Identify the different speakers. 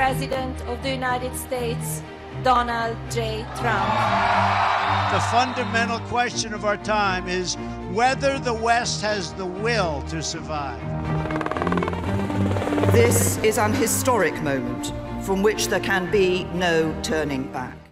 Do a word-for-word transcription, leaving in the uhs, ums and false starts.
Speaker 1: President of the United States, Donald J. Trump.
Speaker 2: The fundamental question of our time is whether the West has the will to survive.
Speaker 3: This is an historic moment from which there can be no turning back.